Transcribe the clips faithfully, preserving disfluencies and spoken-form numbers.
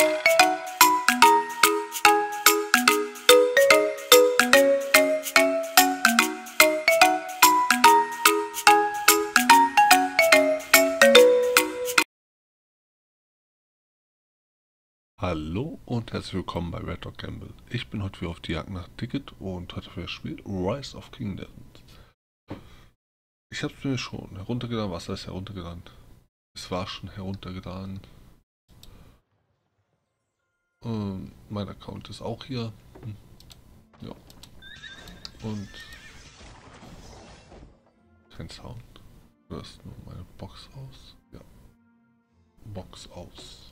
Hallo und herzlich willkommen bei Red Dog Gamble. Ich bin heute wieder auf die Jagd nach Ticket und heute für das Spiel Rise of Kingdoms. Ich habe es mir schon heruntergeladen. Was heißt heruntergeladen? Es war schon heruntergeladen. Ähm, mein Account ist auch hier. Hm. Ja. Und kein Sound. Das ist nur meine Box aus. Ja. Box aus.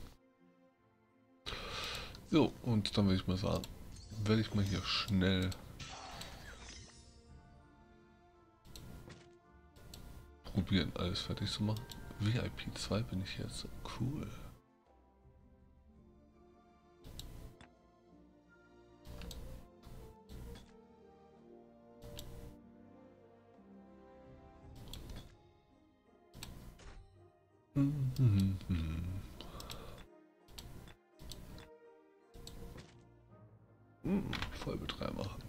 So, und dann würde ich mal sagen, werde ich mal hier schnell probieren, alles fertig zu machen. V I P zwei bin ich jetzt. Cool. Mhm. Mhm. Vollbetrag machen.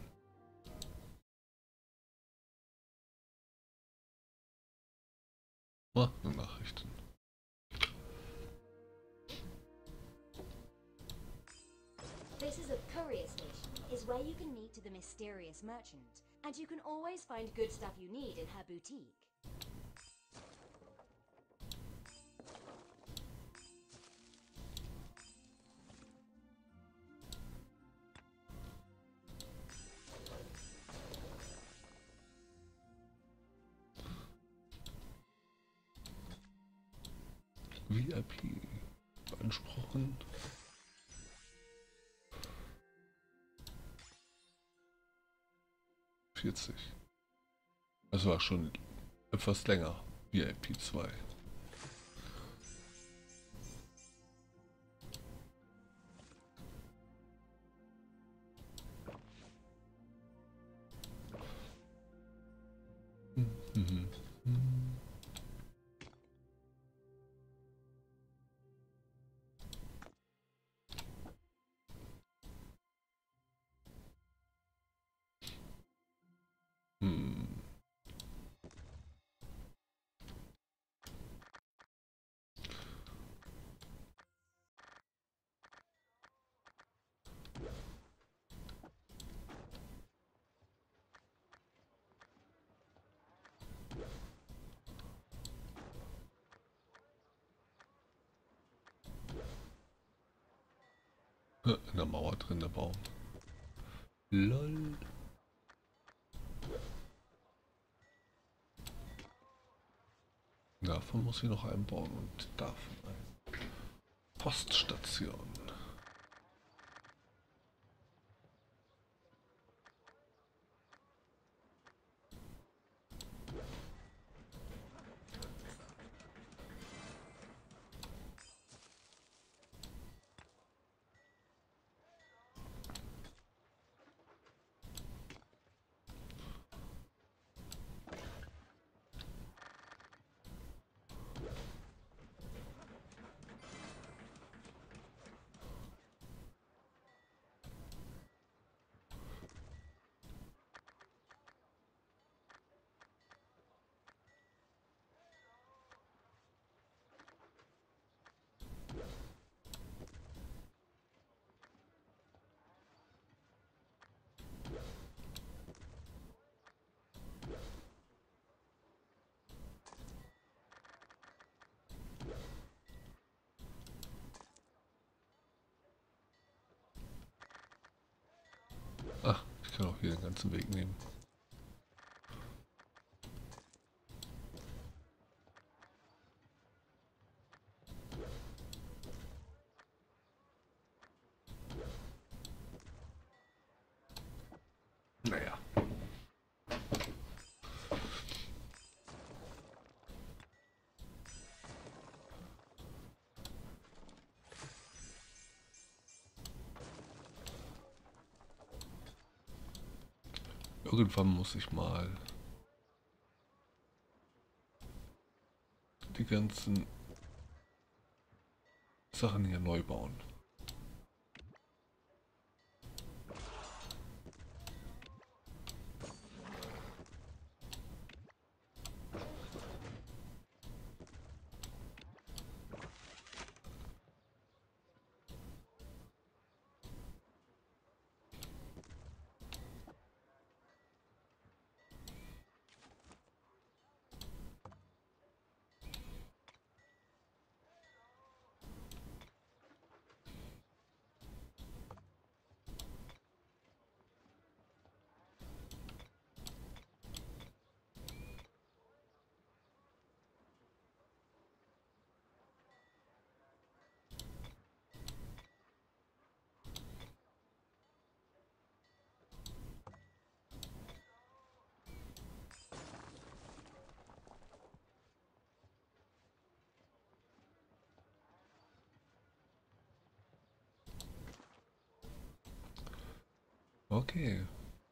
Ah, Nachrichten. This is a courier station, is where you can meet to the mysterious merchant, and you can always find good stuff you need in her boutique. V I P beanspruchen. vierzig. Das war schon etwas länger. V I P zwei. Mhm. Hm. In der Mauer drin, der Baum. Lol. Davon muss ich noch einbauen und davon eine Poststation. Ach, ich kann auch hier den ganzen Weg nehmen. Naja. Irgendwann muss ich mal die ganzen Sachen hier neu bauen. Okay.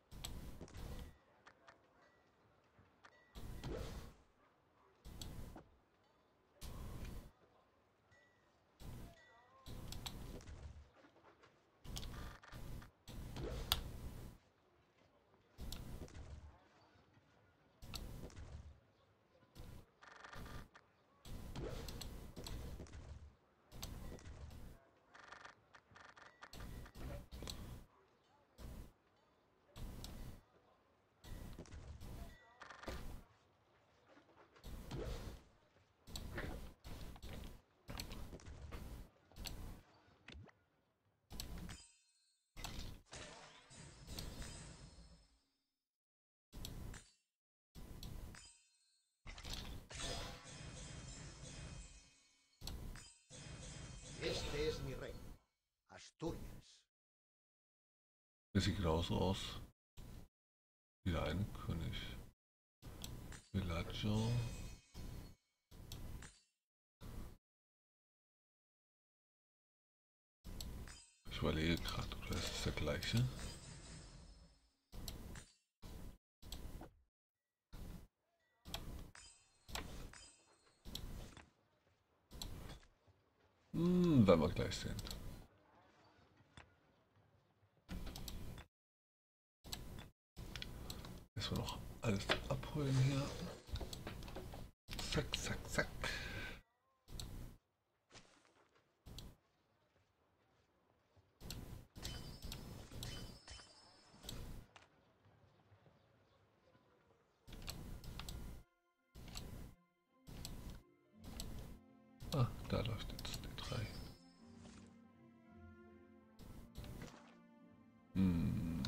Este es mi reino, Asturias. Das sieht genauso aus wie der eine König. Villaggio. Ich überlege gerade, oder ist es der gleiche? Hm, werden wir gleich sehen. Jetzt wir noch alles abholen hier. Zack, zack, zack. Ah, da läuft jetzt die drei. Hm.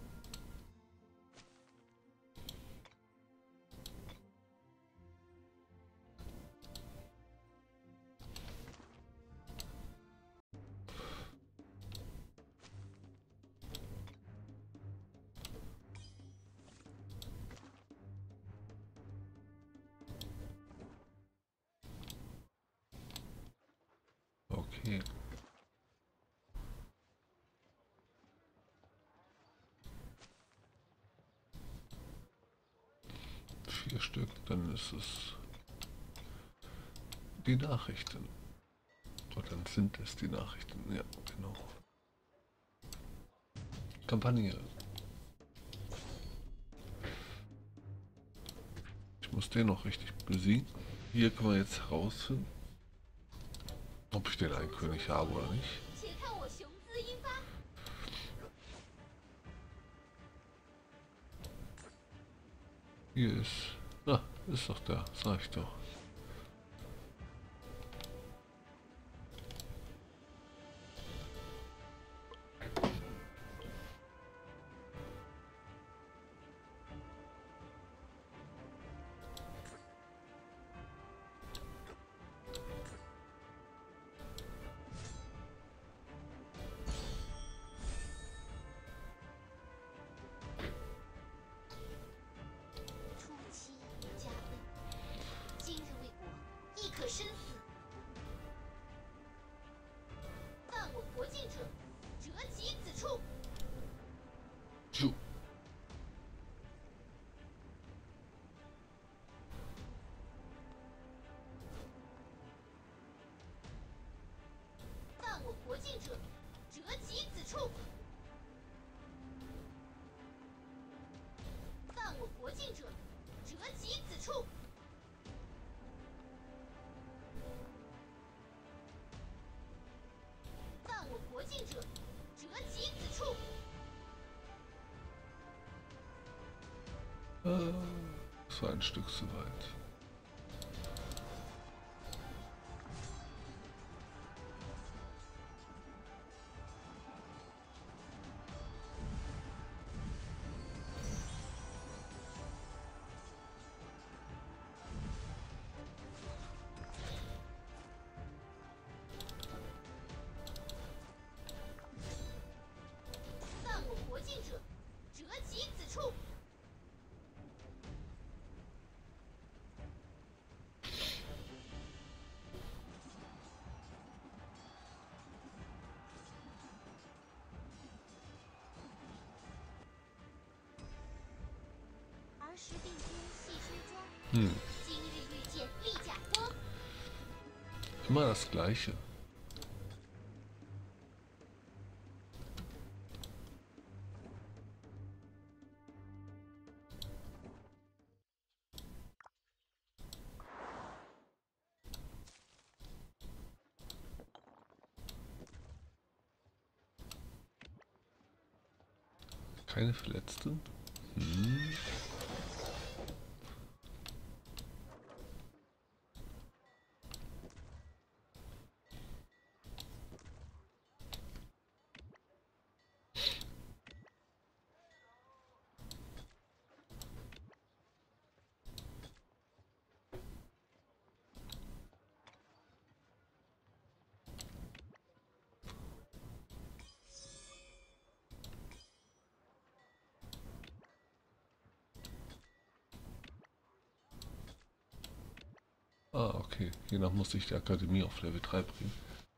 Okay. Vier Stück, dann ist es die Nachrichten. Oder dann sind es die Nachrichten, ja, genau. Kampagne. Ich muss den noch richtig besiegen. Hier können wir jetzt herausfinden, ob ich den einen König habe oder nicht. 且看我雄姿英发。 Hier ist... Ah, ist doch der, sag ich doch. 出其加恩，今日为国，亦可生死。犯我国境者，折戟子处。 就犯我国境者，折戟子处。犯我国境者，折戟子处。犯我国境者，折戟子处。 Äh, das war ein Stück zu weit. Hm. Immer das Gleiche. Keine Verletzten? Hm. Ah, okay. Hiernach musste ich die Akademie auf Level drei bringen.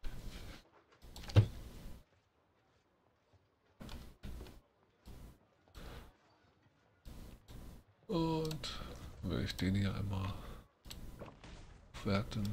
Und werde ich den hier einmal werten.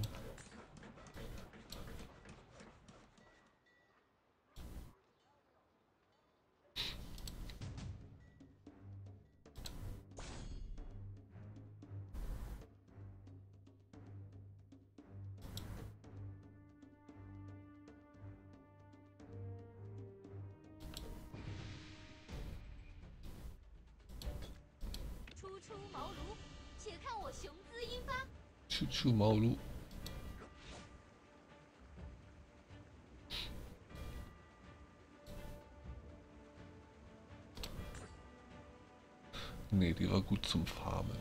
Chuchu Maulu. Nee, die war gut zum Farmen.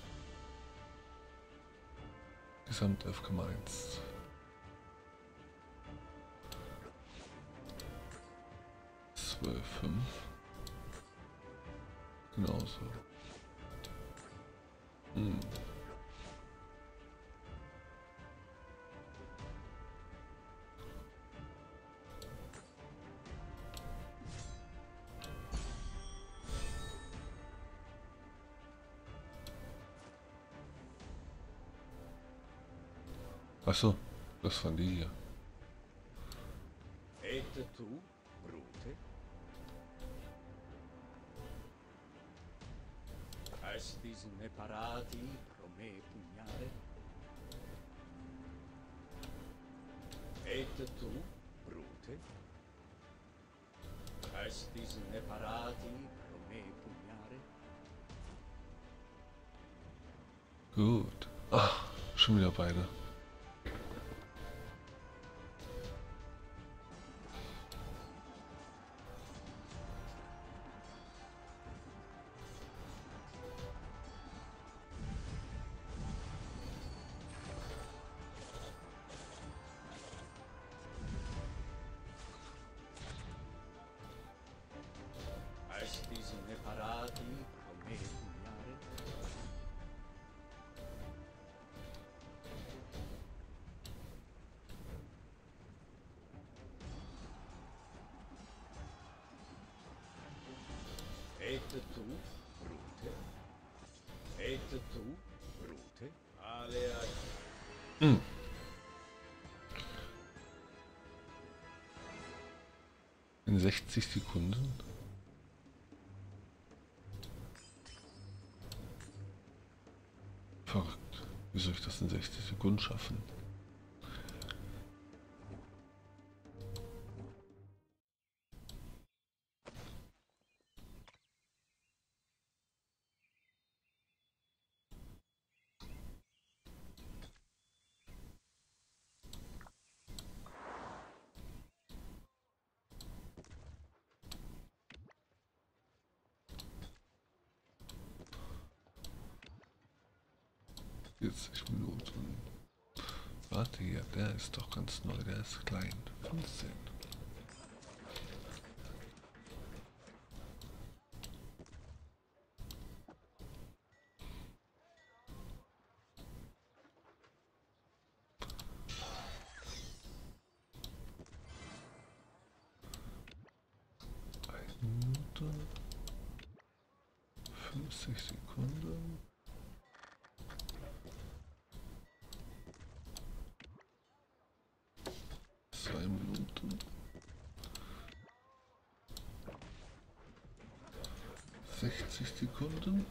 Gesamt elf Komma eins. zwölf Komma fünf. Genauso. Hm. Achso, das waren die hier. Et tu, Brute? Estis neparati pro me pugnare? Et tu, Brute? Estis neparati pro me pugnare? Gut. Ach, schon wieder beide. Estis neparati pro me pugnare? Et tu, Brute? Et tu, Brute? Alea. Hm. In sechzig Sekunden. Verrückt. Wie soll ich das in sechzig Sekunden schaffen? vierzig Minuten. Warte hier, der ist doch ganz neu, der ist klein. fünfzehn. Eine Minute. fünfzig Sekunden. Zwei Minuten. sechzig Sekunden.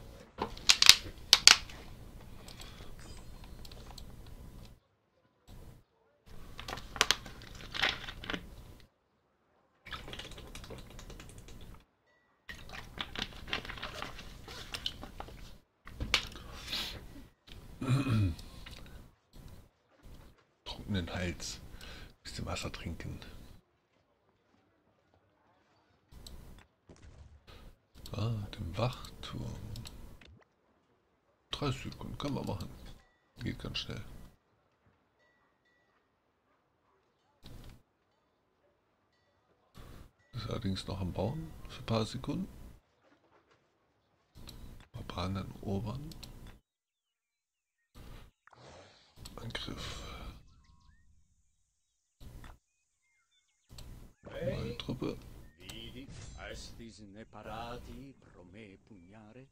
Trockenen Hals. Bisschen Wasser trinken. Ah, dem Wachturm. dreißig Sekunden kann man machen. Geht ganz schnell. Ist allerdings noch am Bauen für ein paar Sekunden. Barbaren erobern. Angriff. Neue Truppe. Vidi, estis ne parati pro me pugnare?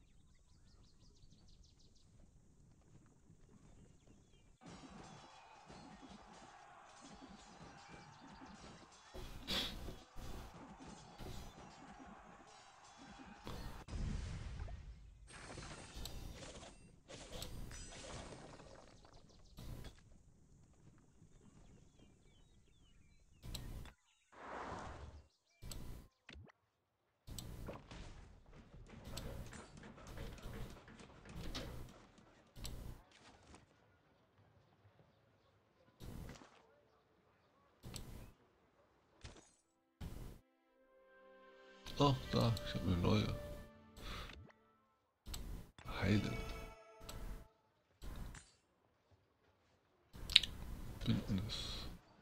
Oh, da, ich habe eine neue. Heilen. Bündnis.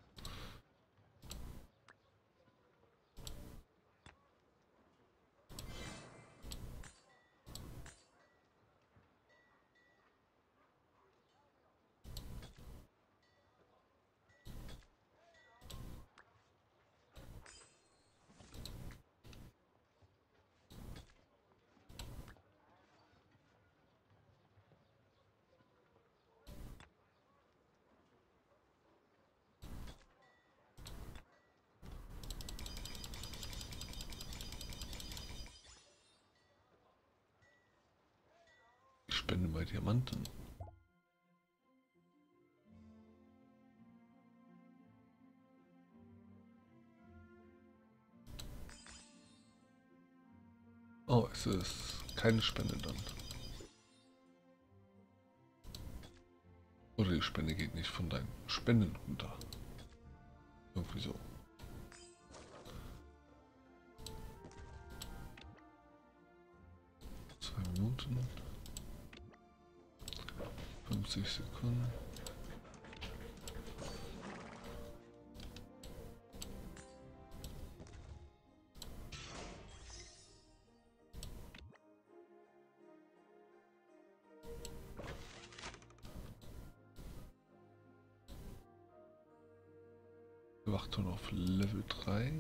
Ich spende mal Diamanten. Oh, es ist keine Spende dann. Oder die Spende geht nicht von deinen Spenden runter. Irgendwie so. Zwei Minuten. fünfzig Sekunden. Wachturm auf Level drei.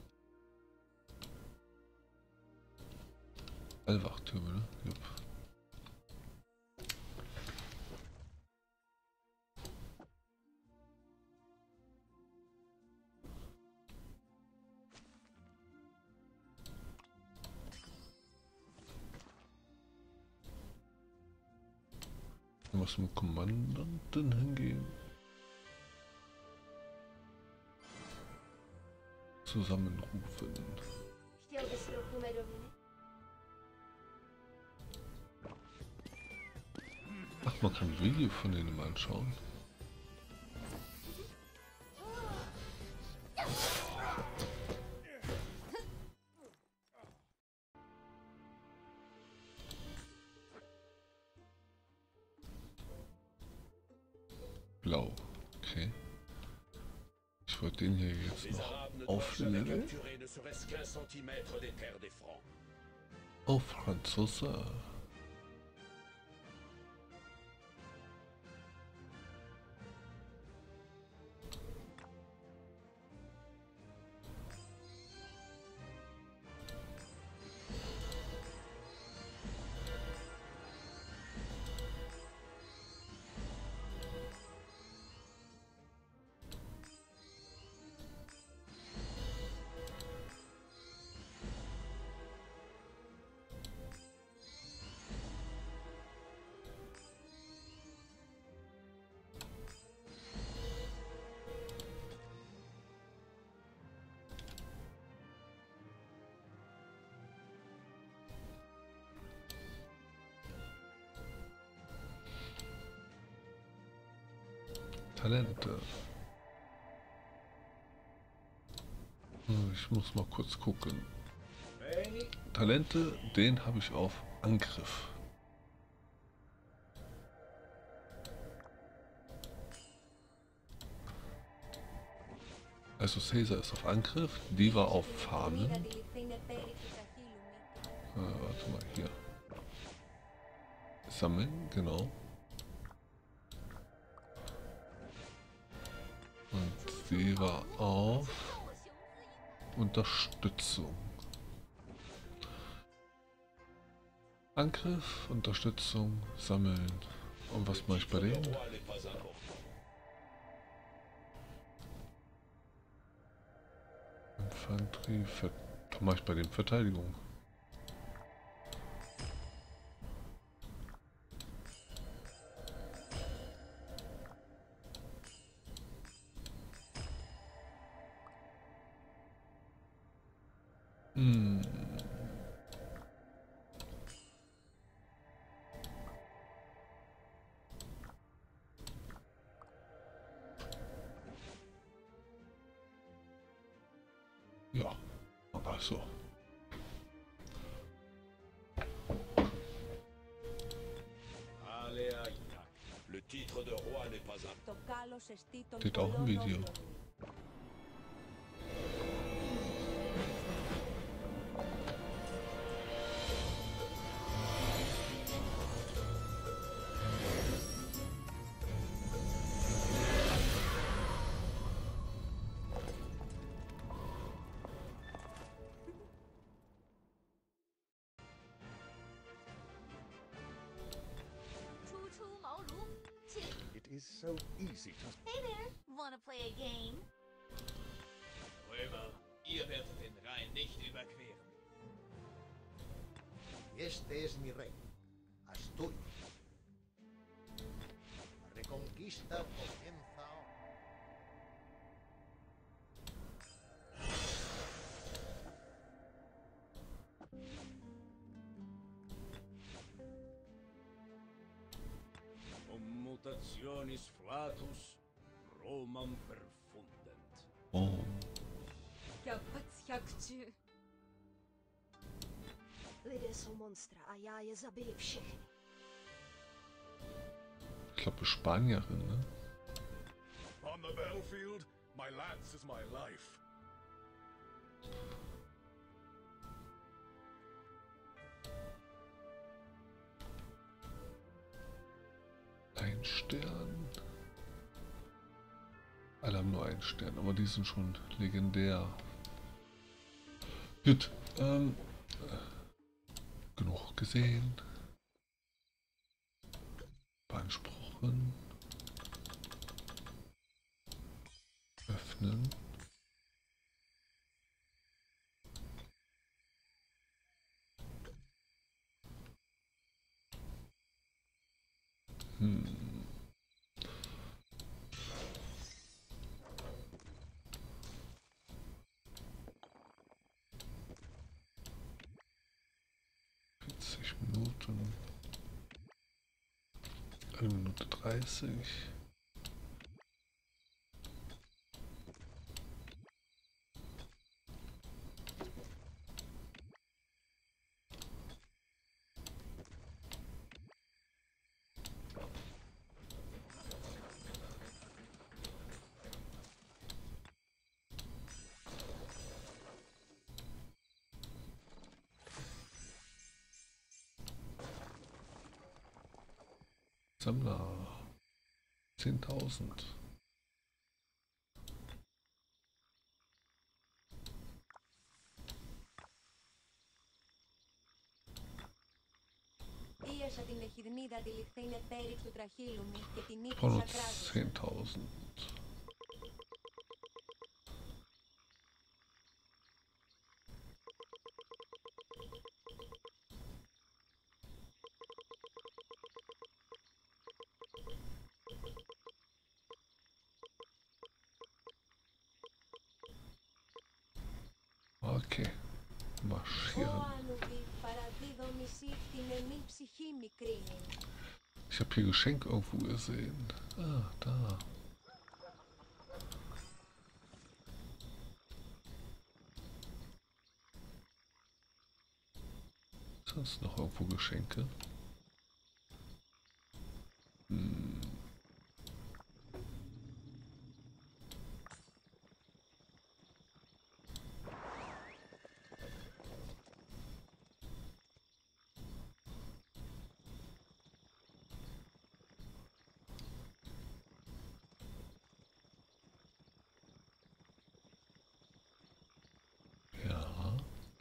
Allwachtürme, ne? Jupp. Ich muss zum Kommandanten hingehen. Zusammenrufen. Chtěl bys trochu medoviny? Ach, man kann Video von denen mal anschauen. Blau, okay. Ich wollte den hier jetzt noch aufleveln. Oh, Franzose. Talente. Ich muss mal kurz gucken. Talente, den habe ich auf Angriff. Also Caesar ist auf Angriff, die war auf Farmen. Äh, warte mal, hier. Sammeln, genau. Und sie war auf Unterstützung. Angriff, Unterstützung, Sammeln. Und was mache ich bei denen? Infanterie, Ver was mache ich bei den Verteidigung? Hm. Ja, aber so. Steht auch im Video. It is so easy to... Hey there, wanna play a game? Römer, ihr werdet den Rhein nicht überqueren. Este es mi rey, Asturias. La reconquista comienza ahora. Mutationis flatus Romam perfundent. Oh. Lidé jsou monstra a já je zabiju všechny. Ich glaube Spanierin, ne? On the battlefield, my lance is my life. Ein Stern. Alle haben nur einen Stern, aber die sind schon legendär. Gut, ähm, genug gesehen. Beanspruchen. Öffnen. Hm. vierzig Minuten. eine Minute dreißig. Sammler zehntausend. Ίασα την εχειρνίδα τη λιχθένε πέριξ του τραχύλου μου και την νύχτα σακράζουσα. zehntausend. Okay, marschieren. Ich habe hier Geschenk irgendwo gesehen. Ah, da. Sonst noch irgendwo Geschenke? Hm. Ja.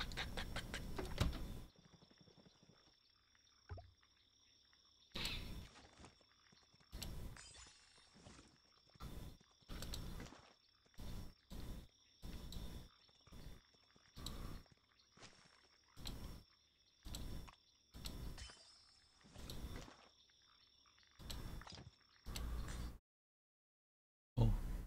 Oh.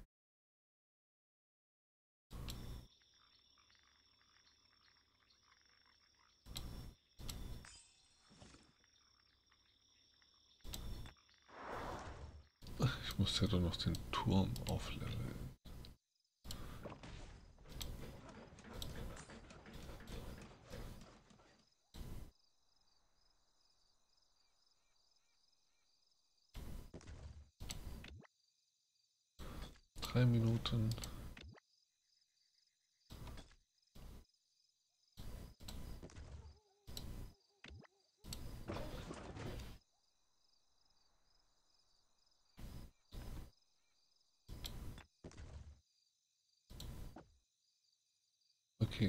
Ich muss ja doch noch den Turm aufleveln. Drei Minuten. Okay.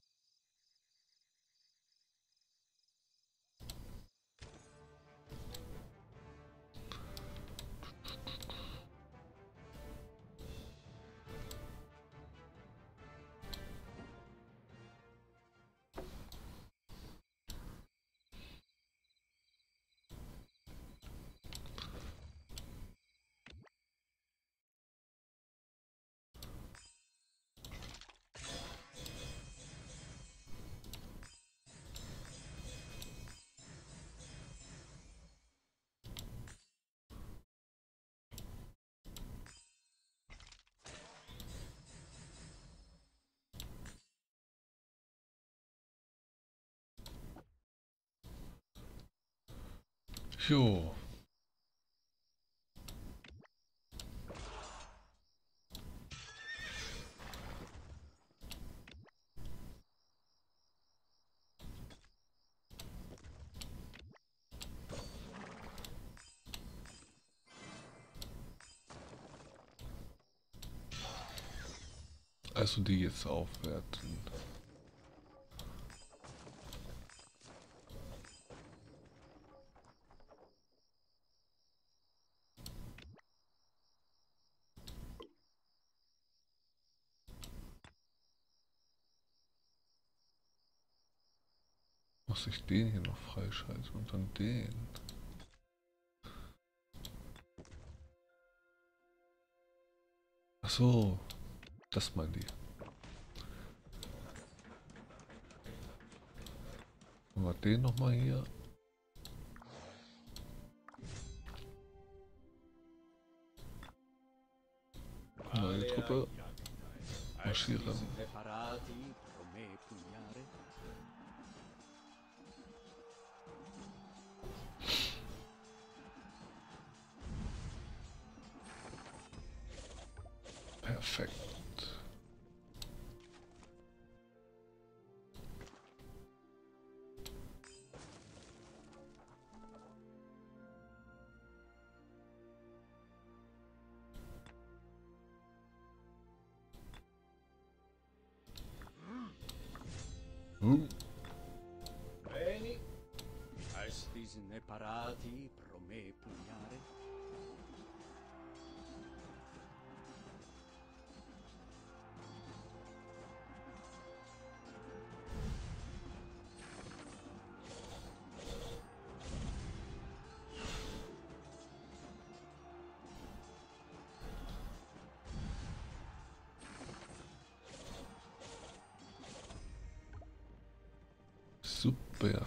Jo. Also die jetzt aufwerten. Muss ich den hier noch freischalten und dann den? Ach so, das meint ihr. Haben wir den noch mal hier? Neue Truppe. Marschieren. Perfekt. Hm. Bene. Estis ne parati pro me pugnare. Super.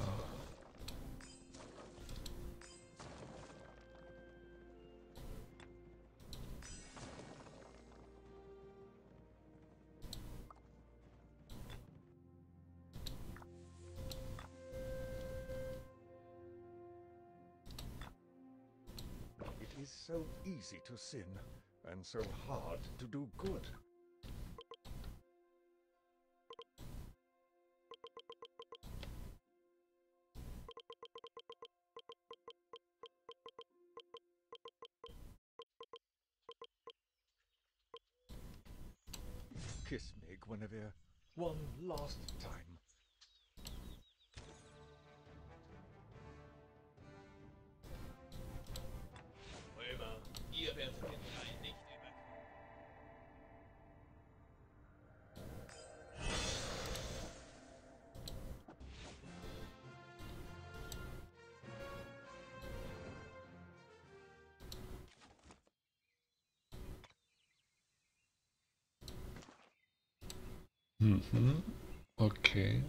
so easy to sin, and so hard to do good. Kiss me, Guinevere, one last time. Römer, ihr werdet den Rhein nicht überqueren. Mhm. Okay.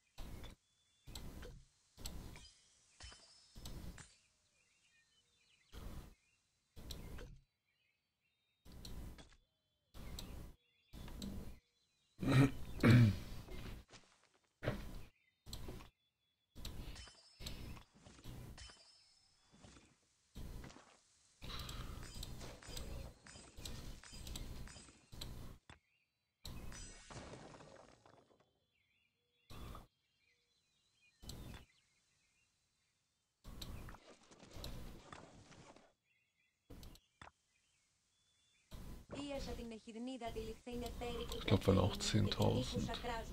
Ich glaube, waren auch zehntausend.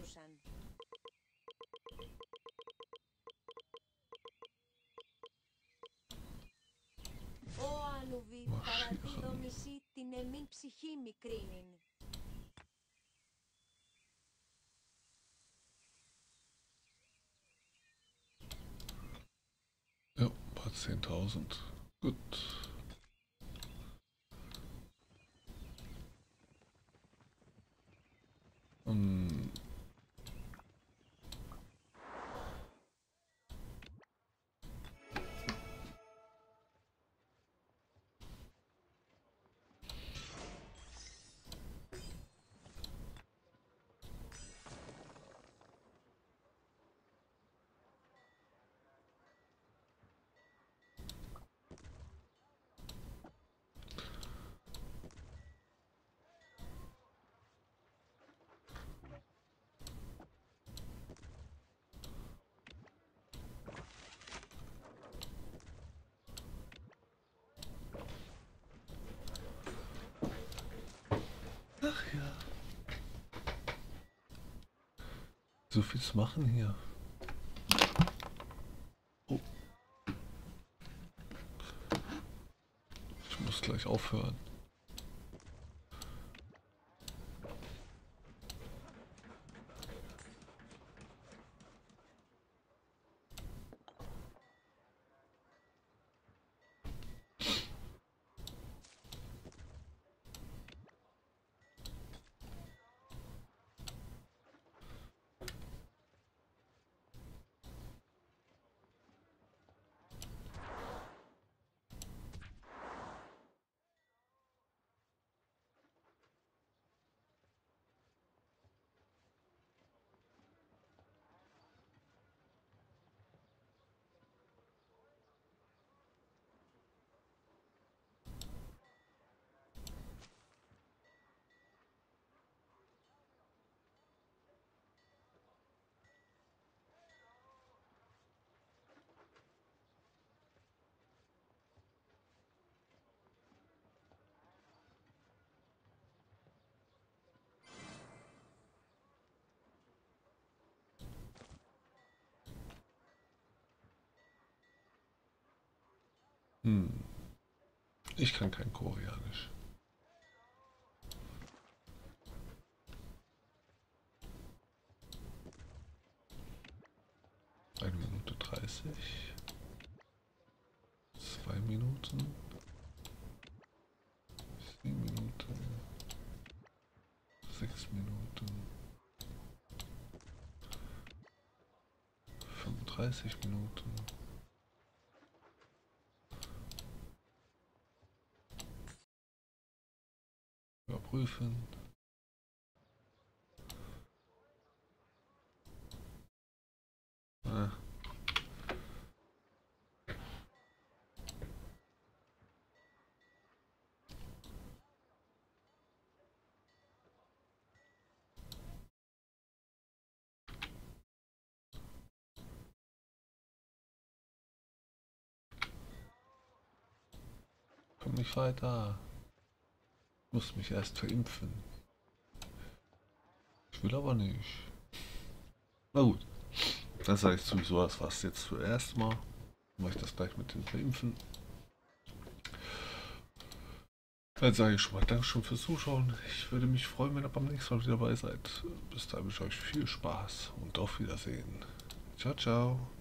Ja, ein paar zehntausend. Gut. Hm. Ach ja. So viel zu machen hier. Oh. Ich muss gleich aufhören. Hm. Ich kann kein Koreanisch. Eine Minute dreißig. Zwei Minuten. Sieben Minuten. Sechs Minuten. Fünfunddreißig Minuten. Überprüfen. Ah. komm nicht weiter. Ich muss mich erst verimpfen. Ich will aber nicht. Na gut. Dann sage ich sowieso, das war's jetzt zuerst mal. Mache ich das gleich mit dem Verimpfen. Dann sage ich schon mal Dankeschön fürs Zuschauen. Ich würde mich freuen, wenn ihr beim nächsten Mal wieder dabei seid. Bis dahin wünsche ich euch viel Spaß und auf Wiedersehen. Ciao, ciao.